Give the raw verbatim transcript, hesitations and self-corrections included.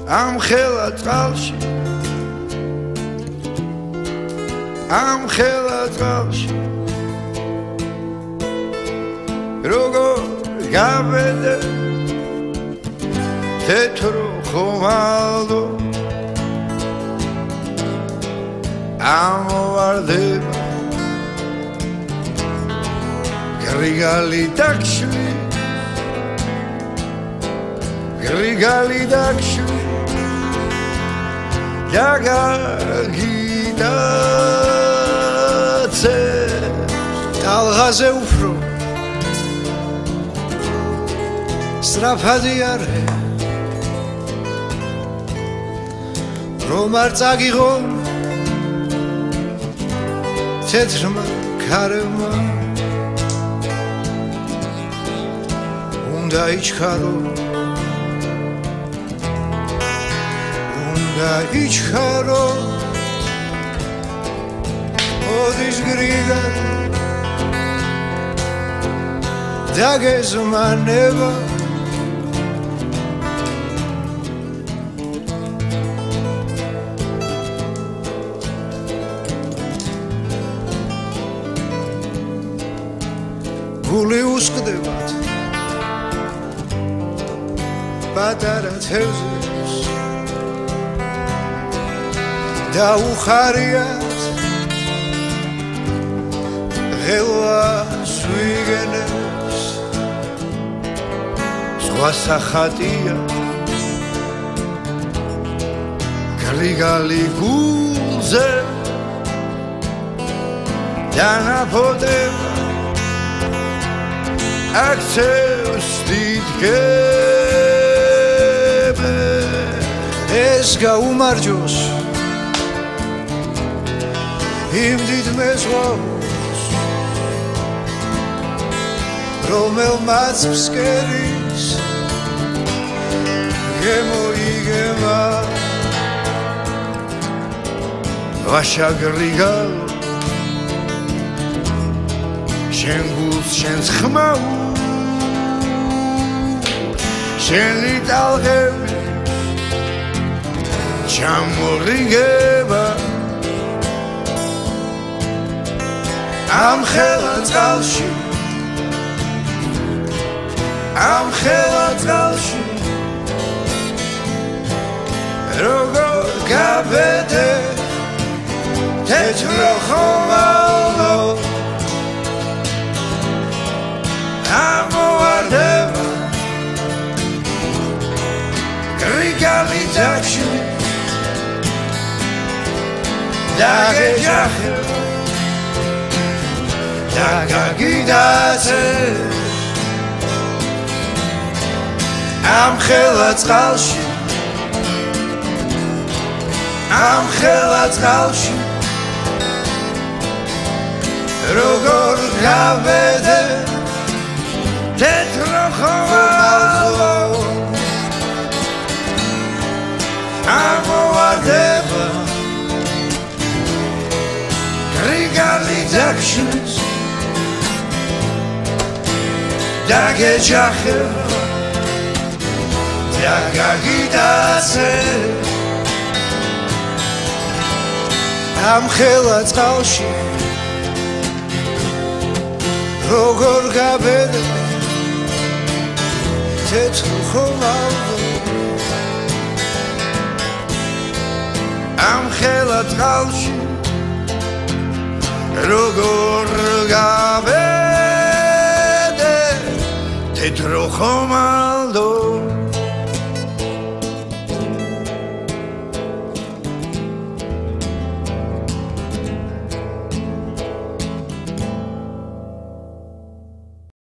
ამ ხელა წყალში ამ ხელა წყალში როგორ გავედე თეთრო ხომალდო ამოვარდება გრიგალი დაგშვი გრიგალი დაგშვი დაგაგიდაცე ტალღაზე უფრო სწრაფადი არე რომ არ წაგიღო თეთრმა ქარებმა უნდა იჩქარო უნდა იჩქარო ოდის გრიგალი დაგეზმანება გული უსკდებათ პატარა თევზებს და უხარიათ ღელვას ვიგენებს სხვა სახატია გრიგალი გულზე დანაპოდება აქცევს დიდგებე ეს გაუმარჯოს იმ დიდ მეზღვაურს რომელმაც ფსკერის გემოიგება ვაშა გრიგალო შენ გულს შენს ხმაურს შენი ტალღები ჩამორიგება ამ ხელა წყალში ამ ხელა წყალში როგორ გავედე თეთრო ხომალდო ამოვარდება გრიგალი დაგშვი დაგეჯახება დაგაგიდაცე ამ ხელა წყალში ამ ხელა წყალში როგორ გავედე თეთრო ხომალდო ამოვარდება გრიგალი დაგშვის დაგეჯახება დაგაგიდაცე ამ ხელა წყალში როგორ გავედე თეთრო ხომალდო ამ ხელა წყალში როგორ გავედე თეთრო ხომალდო